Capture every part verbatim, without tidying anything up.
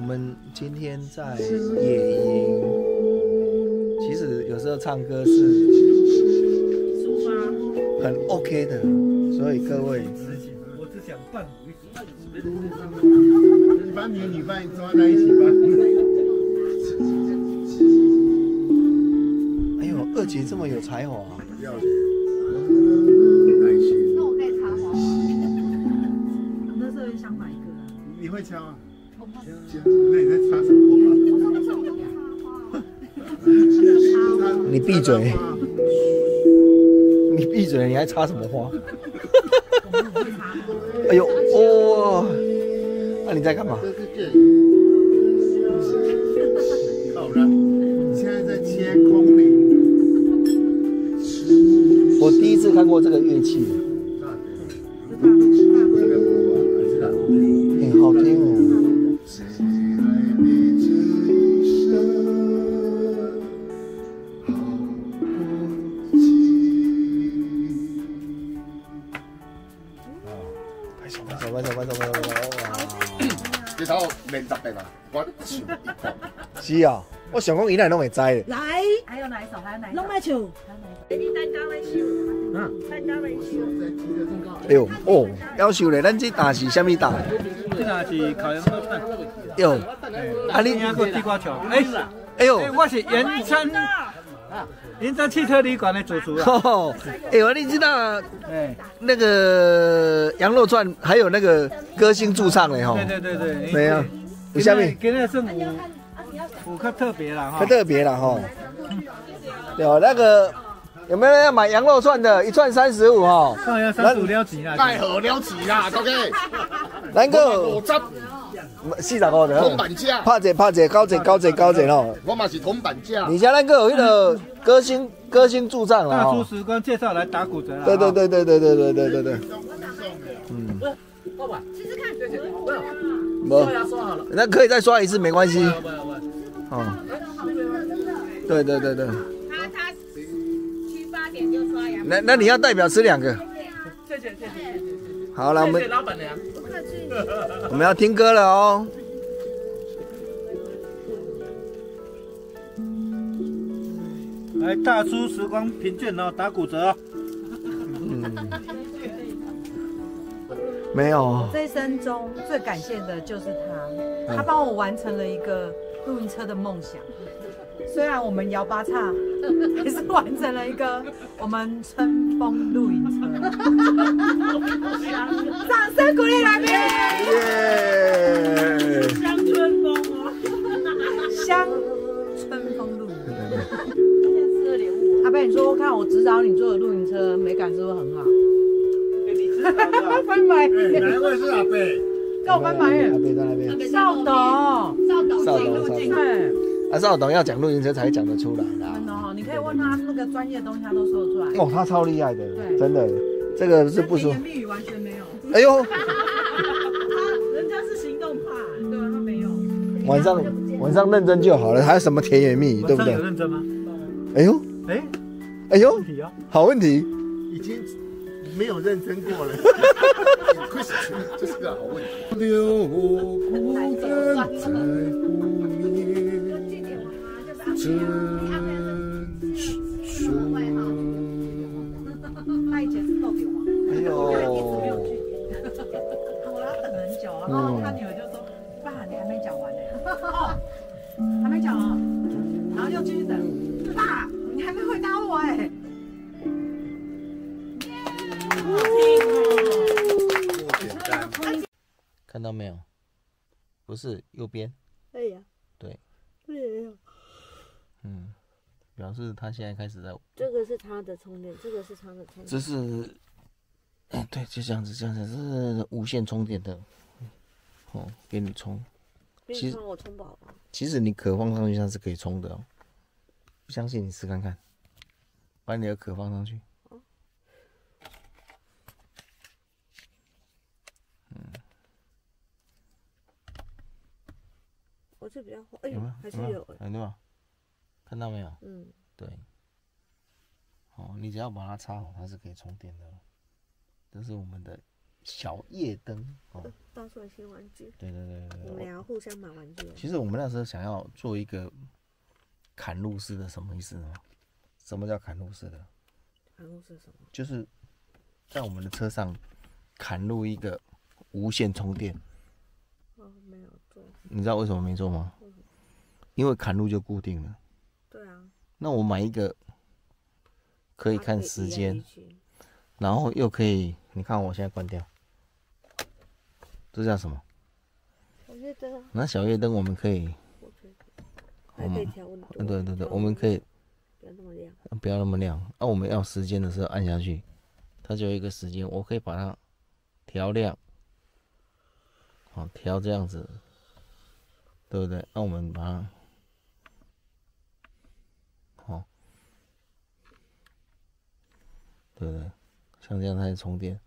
们今天在野营，其实有时候唱歌是很 OK 的，所以各位， 我只想伴舞一首。 你把女女伴抓在一起吧。 哎呦，二姐这么有才华、啊， 不要脸，耐心。 那我可以插花吗？我那时候也想买一个。 你会敲啊？那你在插什么花？ 我说不是，我就插花。 你闭嘴！你闭嘴！你还插什么花？哎呦，哇、哦！那、啊、你在干嘛？ 这是电好了，你现在在切空灵。 我第一次看过这个乐器。哎、欸，好听哦。拍手拍手拍手拍手拍手拍手！ 你睇我练十遍啊，我全一個。 是啊，我想讲伊来拢会知的。 来，还有哪一首？还有哪一首？ 拢爱唱。 你蛋糕来修，嗯，蛋糕来修。 哎呦哦，要求咧，咱这打是虾米打？ 这个是烤羊肉串。 哟，啊你那个地瓜球，哎， 哎呦， 我是盐城，盐城汽车旅馆的主厨啊。 哦，哎呦，你知道哎， 那个羊肉串还有那个歌星驻唱嘞吼？ 对对对对。 怎样？有虾米？ 今日是五五较特别啦哈。 较特别啦吼。有那个有没有人要买羊肉串的？一串三十五哈。 哦，要三十五了钱啦。 太好了钱啦，哥哥。 咱个五十。 四十五的。 铜板价。 拍者拍者，高者高者高者吼。 我嘛是铜板价。 你像那个有那个歌星歌星驻唱啦。 大叔时光介绍来打骨折啦。 对对对对对对对对对对。嗯。 爸爸，试试看。 不，那可以再刷一次，没关系。哦。对对对对。 他他七八点就刷牙。 那那你要代表吃两个。 谢谢谢谢谢谢。 好了，我们老板娘。 我们要听歌了哦。 来，大叔时光评卷哦，打骨折哦。 嗯。没有。 这一生中最感谢的就是他，他帮我完成了一个露营车的梦想。虽然我们摇八叉，还是完成了一个我们春风露营车。掌声鼓励来宾。 耶！ 乡春风哦， 乡春风露营。 今天吃了礼物。 阿贝，你说看我指导你做的露营车美感是不是很好？翻白眼。 哪一位是阿贝？ 跟我翻白眼。 阿贝在那边。 邵董。 邵董。 邵董。 对。 啊，邵董要讲露营车才讲得出来啦。 真的哈，你可以问他那个专业的东西，他都说得出来。 哦，他超厉害的， 对， 真的，这个是不说。 甜言蜜语完全没有。 哎呦， 他人家是行动派，对啊，他没有。 晚上晚上认真就好了，还有什么甜言蜜语，对不对？ 有认真吗？ 哎呦， 哎， 哎呦， 问题哦， 好问题。 已经没有认真过了。这是个好问题。留孤单在不眠，真说。 他以前是豆饼王。 哎呦。 我要等很久，然后他女儿就说：“爸，你还没讲完呢。”哦，还没讲哦。然后又继续等，爸，你还没回答我哎。 看到没有？不是右边。 哎呀。 对。 对呀。 嗯，表示他现在开始在。 这个是他的充电，这个是他的充电。 这是，哎，对，就这样子，这样子，这是无线充电的。哦，给你充。 其实我充饱了。 其实你壳放上去，它是可以充的哦。不相信你试看看，把你的壳放上去。嗯。 我这比较厚，哎呦，还是有哎， 对吧？看到没有？ 嗯， 对。哦，你只要把它插好，它是可以充电的。这是我们的小夜灯哦， 到处有新玩具。 对对对对， 我们俩要互相买玩具。 其实我们那时候想要做一个砍入式的，什么意思呢？什么叫砍入式的？ 砍入是什么？ 就是在我们的车上砍入一个无线充电。 哦，没有做。 你知道为什么没做吗？ 嗯、 因为砍入就固定了。 对啊。 那我买一个可以看时间，然后又可以，你看我现在关掉，这叫什么？ 小夜灯。 那小夜灯我们可以， 还可以调温度。 对对对，我们可以不要那么亮， 不要那么亮。那、啊、我们要时间的时候按下去，它就有一个时间，我可以把它调亮，好调这样子，对不对？那、啊、我们把它。好，对不对？像这样它在充电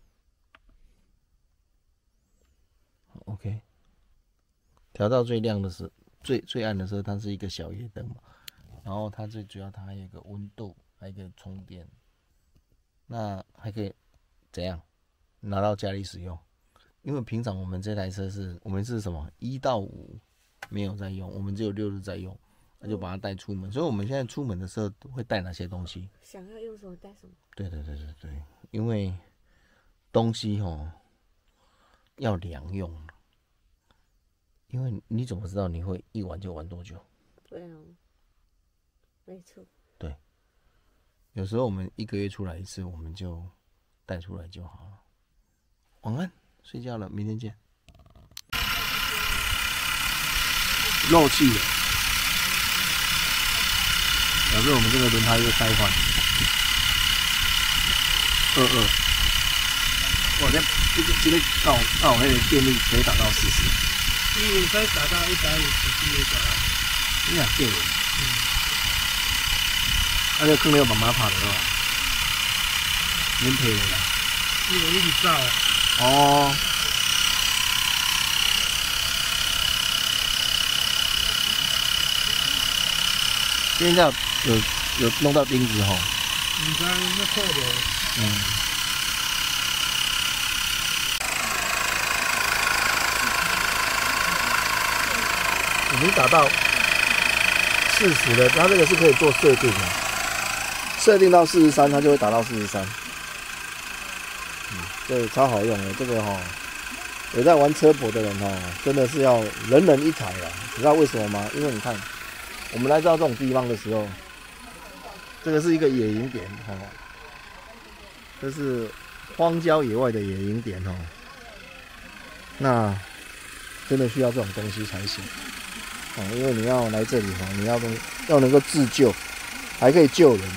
，OK。调到最亮的时候，最最暗的时候，它是一个小夜灯嘛。然后它最主要，它还有一个温度，还有一个充电。那还可以怎样拿到家里使用？因为平常我们这台车是我们是什么一到五没有在用，我们只有六日在用。那就把它带出门，所以我们现在出门的时候会带哪些东西？ 想要用什么带什么。 对对对对对，因为东西哦要良用，因为你怎么知道你会一玩就玩多久？ 对啊，没错。 对，有时候我们一个月出来一次，我们就带出来就好了。晚安，睡觉了，明天见。漏气了。表示我们这个轮胎又该换。二二，我这这个这个到到那个电力可以打到四十。 一五可以打到一百五十 G 的。 你俩对。嗯。那就坑了慢慢跑的了。免赔的啦。 一五一兆。 哦。现在有有弄到钉子哈。 你看那扣的。 嗯。已经打到四十了，它这个是可以做设定的，设定到四十三，它就会打到四十三。嗯，这个超好用的，这个哈、哦，有在玩车博的人哦，真的是要人人一台啊！你知道为什么吗？因为你看。我们来到这种地方的时候，这个是一个野营点哦，这是荒郊野外的野营点哦。那真的需要这种东西才行哦，因为你要来这里哈，你要能要能够自救，还可以救人。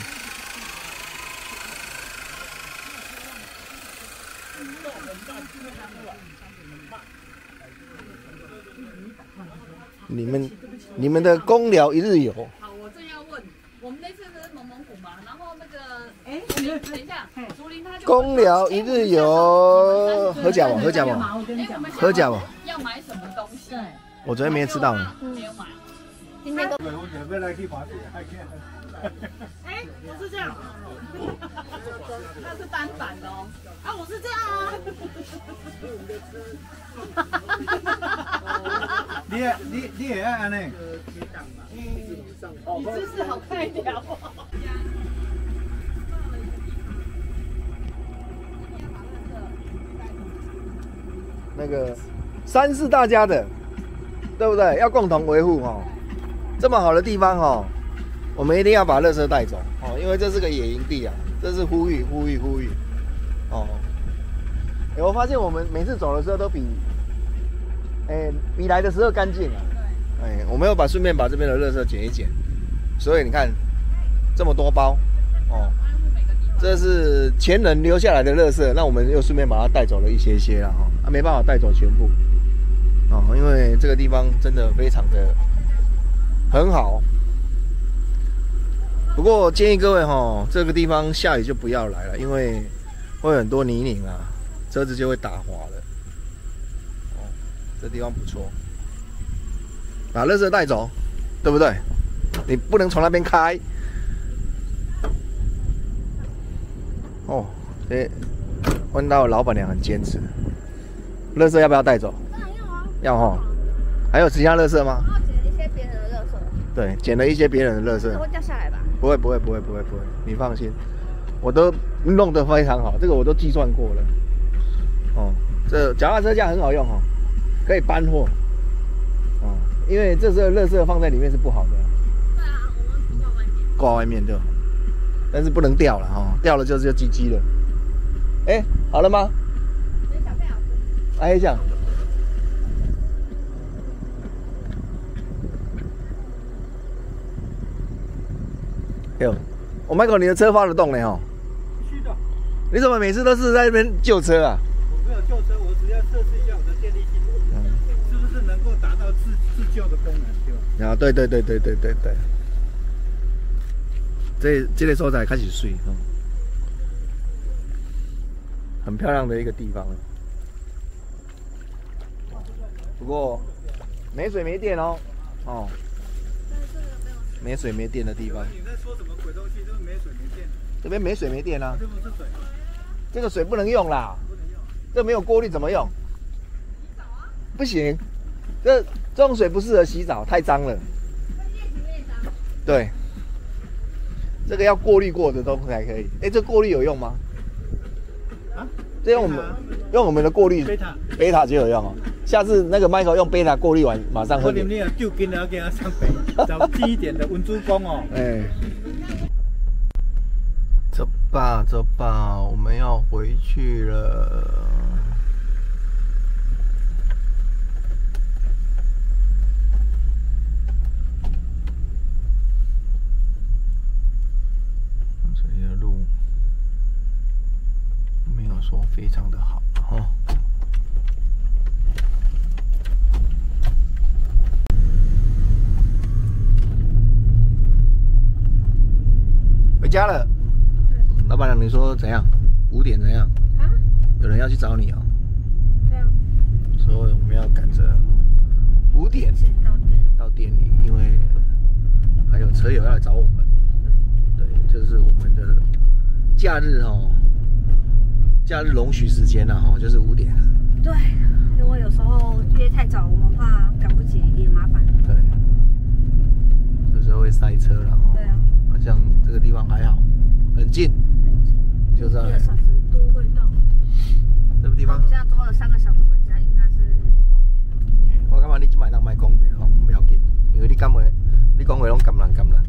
你们你们的公寮一日游。 好，我正要问，我们那次是蒙蒙古嘛，然后那个，哎，等一下，竹林他就公寮一日游，喝假吧，喝假吧，喝假吧。 要买什么东西？ 我昨天没吃到呢。 没有买。 今天都。 我准备来去滑雪，还可以。 哎，不是这样，那是单反的哦。啊，我是这样啊。 你也你你也爱安尼？ 你姿势好快聊哦。 那个山是大家的，对不对？要共同维护哦。这么好的地方哦，我们一定要把垃圾带走哦，因为这是个野营地啊，这是呼吁呼吁呼吁哦。欸、我发现我们每次走的时候都比，哎、欸，比来的时候干净啊。哎、欸，我们要把顺便把这边的垃圾捡一捡，所以你看这么多包哦，这是前人留下来的垃圾，那我们又顺便把它带走了一些些啦哈，啊没办法带走全部哦，因为这个地方真的非常的很好。不过建议各位哈，这个地方下雨就不要来了，因为会有很多泥泞啊。车子就会打滑了。哦，这地方不错，把垃圾带走，对不对？你不能从那边开。哦，这问到老板娘很坚持，垃圾要不要带走？ 当然要啊。 要哈。还有其他垃圾吗？ 然后捡一些别人的垃圾。 对，捡了一些别人的垃圾。 会掉下来吧？ 不会，不会，不会，不会，不会，你放心，我都弄得非常好，这个我都计算过了。哦，这脚踏车架很好用哦，可以搬货。哦，因为这时候垃圾放在里面是不好的。 对啊，我们挂外面。 挂外面就好，但是不能掉了哈、哦，掉了就是就 G G 了。哎，好了吗？ 没小贝老师。 哎，讲。哎呦，我 Michael， 你的车发得动呢哈？ 必须的。 你怎么每次都是在那边救车啊？ 我没有救车，我只要测试一下我的电力系统，嗯、是不是能够达到自自救的功能，对吧？ 啊，对对对对对对对。这这个所在开始水，哦，很漂亮的一个地方。不过没水没电哦，哦，没水没电的地方。 你在说什么鬼东西？就是没水没电。 这边没水没电啊。 这不是水。 这个水不能用啦， 不能用。 这没有过滤怎么用？洗澡啊？不行，这这种水不适合洗澡，太脏了。对。这个要过滤过的东西才可以。哎，这过滤有用吗？ 啊？ 这用我们用我们的过滤贝塔贝塔就有用哦。下次那个 Michael 用贝塔过滤完，马上喝点。 我你啊，就跟他给他上北，找低一点的温珠工哦。 哎，走吧走吧，我们要回去了。说非常的好哈，回家了。老板娘，你说怎样？五点怎样？啊？有人要去找你哦。 对啊。 所以我们要赶着五点到店到店里，因为还有车友要来找我们。对，这是我们的假日哦。假日容许时间了哈，就是五点。 对，因为有时候约太早，我们怕赶不及也麻烦。 对，有时候会塞车了哈。 对啊。 好像这个地方还好，很近， 很近， 就在一个小时多会到。 这个地方。 我们现在走了三个小时回家，应该是 OK。 我感觉你即摆当卖讲袂吼，不要紧，因为你讲话，你讲话拢甘人甘人。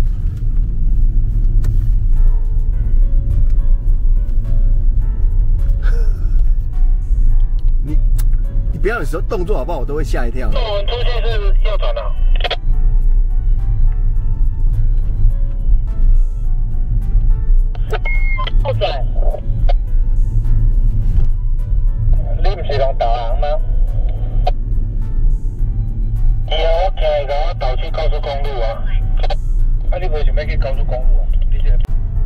你你不要有时候动作好不好，我都会吓一跳。 那我们出去是右转啊。右转。你不是拢导航吗？以后我听伊甲我导去高速公路啊。啊，你为想要去高速公路啊？你是？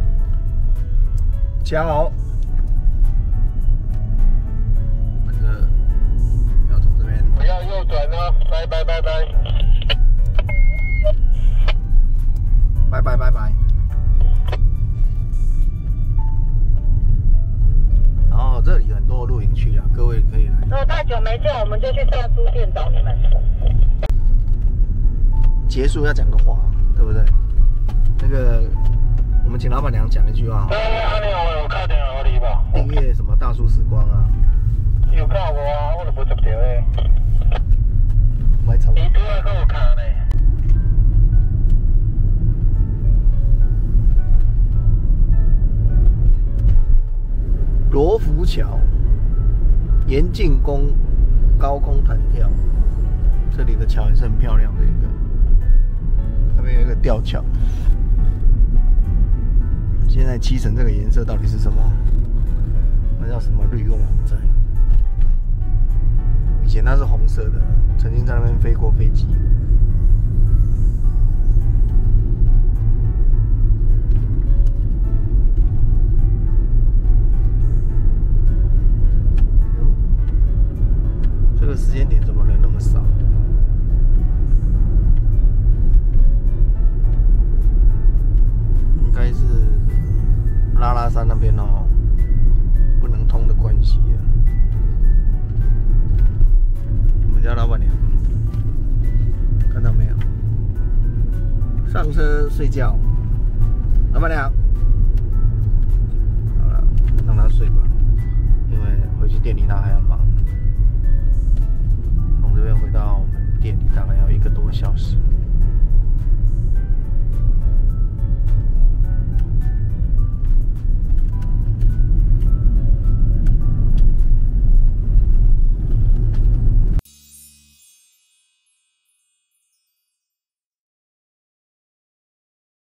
加好。 不要右转哦，拜拜拜拜， 拜拜拜拜。然后这里很多露营区啊，各位可以来。 如果太久没见，我们就去大书店找你们。 结束要讲个话，对不对？那个，我们请老板娘讲一句话。 哎，阿你好，有打电话给你吧？ 订阅什么大叔时光啊？ 有看过啊，我都不接到诶。 买草。 你拄仔搁有看呢？ 罗浮桥、延庆宫高空弹跳，这里的桥也是很漂亮的一个，那边有一个吊桥。现在漆成这个颜色到底是什么？那叫什么绿？我不知道。以前它是红色的，曾经在那边飞过飞机。这个时间点怎么人那么少？应该是拉拉山那边哦，不能通的关系啊。我们家老板娘看到没有？上车睡觉。老板娘，好了，让她睡吧，因为回去店里她还要忙。